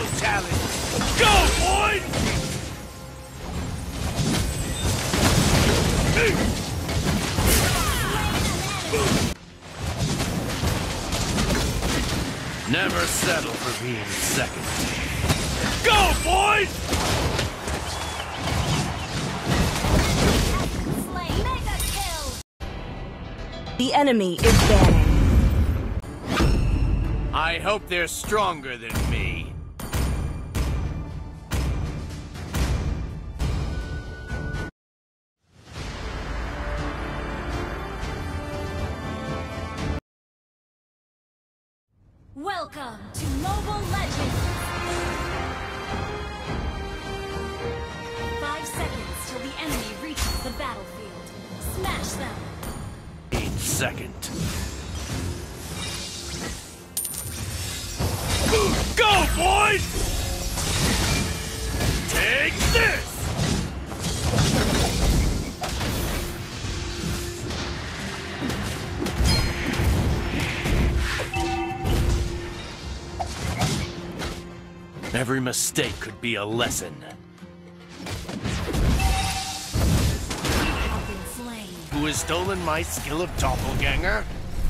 real challenge! Go, boys! Never settle for being second. Go, boys! Mega kill. The enemy is banning. I hope they're stronger than me. Welcome to Mobile Legends! 5 seconds till the enemy reaches the battlefield. Smash them! In second. Go, boys! Take this! Every mistake could be a lesson. Who has stolen my skill of doppelganger?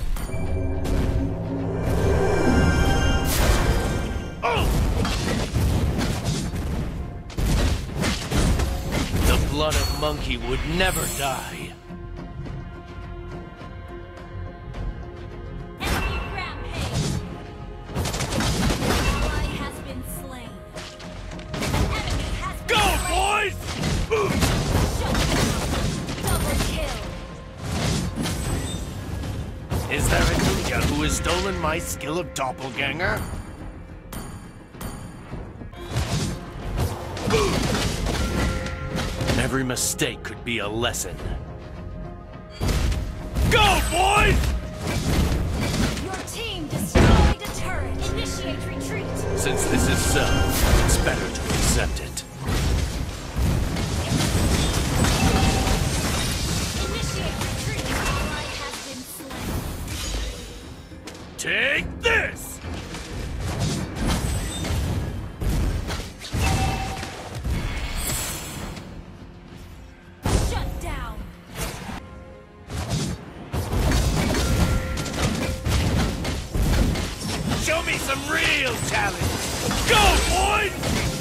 Oh! The blood of Monkey would never die. Is there a ninja who has stolen my skill of doppelganger? Every mistake could be a lesson. Go, boys! Your team destroyed a turret. Initiate retreat. Since this is so, it's better to accept it. Take this! Shut down! Show me some real challenge! Go, boys!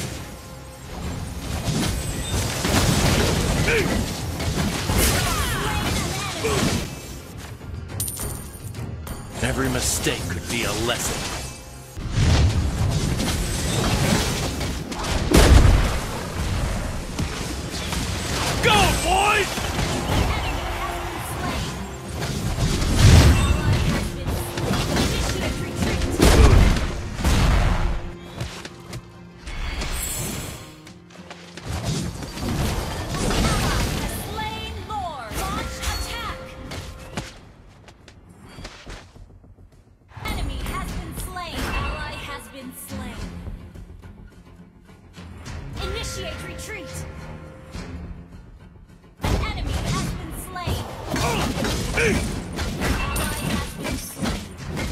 Every mistake could be a lesson. Go, boys! Initiate retreat! An enemy has been slain! Ally has been slain!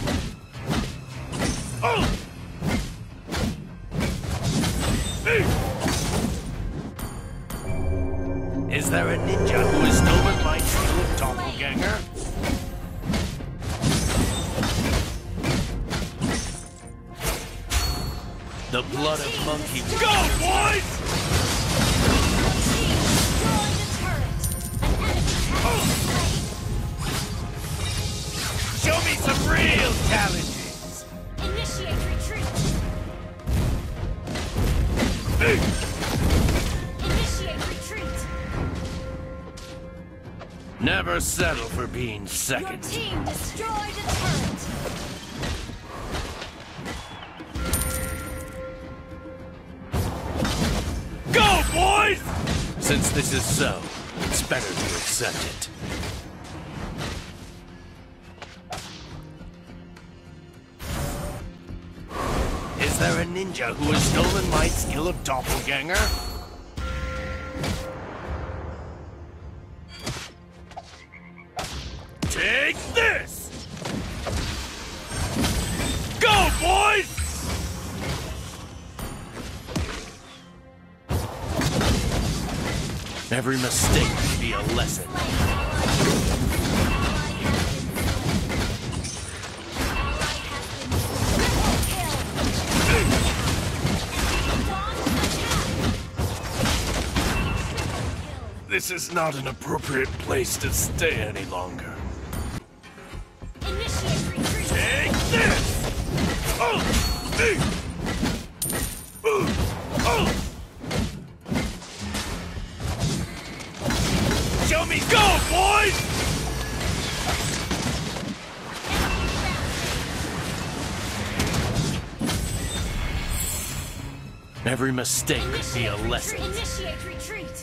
Is there a ninja who has stolen my skill of doppelganger? The blood of Monkey. Go, boys! Show me some real challenges! Initiate retreat! Initiate retreat! Never settle for being second. Your team destroyed a turret! Go, boys! Since this is so, it's better to accept it. Is there a ninja who has stolen my skill of doppelganger? Take this! Go, boys! Every mistake will be a lesson. This is not an appropriate place to stay any longer. Initiate retreat. Take this! Show me go, boys! Every mistake could be a lesson. Initiate retreat.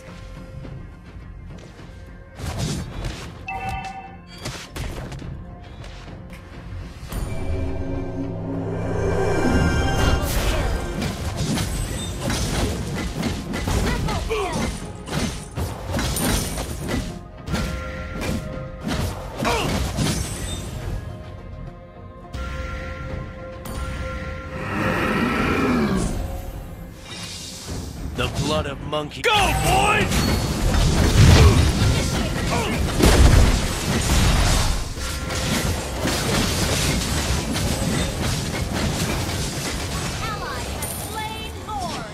The blood of monkey. Go, boys! Ally has slain Lord.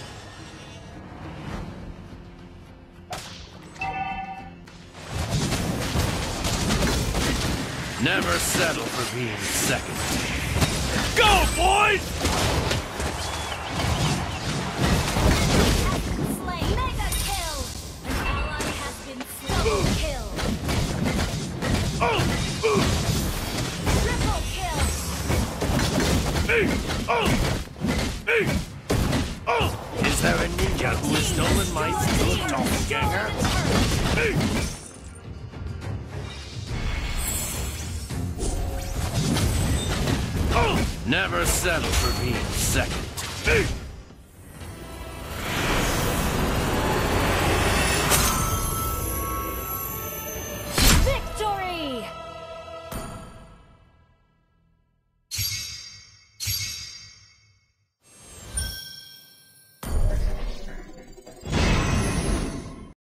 Never settle for being second. Go, boys! Slain. Mega kill. An ally has been slain. Double kill. Triple kill. Is there a ninja who has stolen my skill, doppelganger? Never settle for being second.